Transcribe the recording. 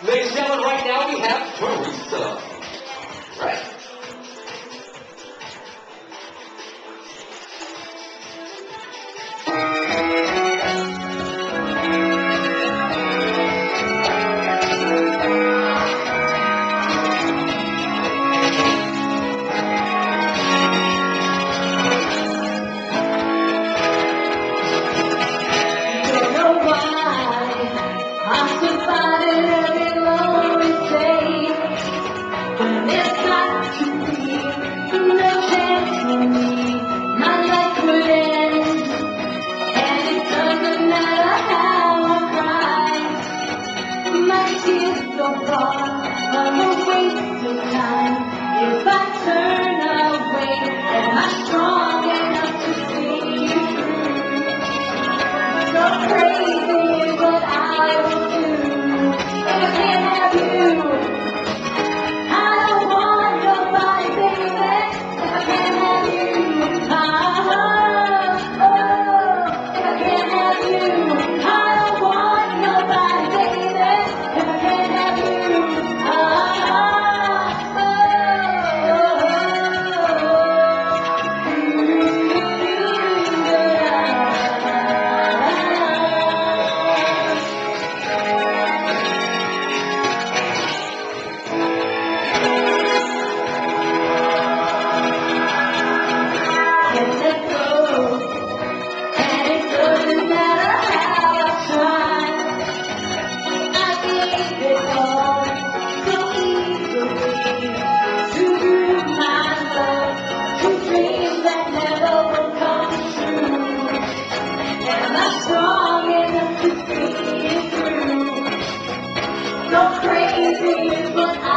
Ladies and gentlemen, right now we have Teresa. Right. Don't fall, I'm a waste of time. If I turn away, am I strong enough to see you through? So crazy is what I will do. If I can't have you, I don't want nobody, baby. If I can't have you, if I can't have you, I don't want nobody, baby. If I can't have you, can't let go, and it doesn't matter how I try. I gave it all so easily to my love, to dreams that never will come true. Am I strong enough to see it through? So crazy is what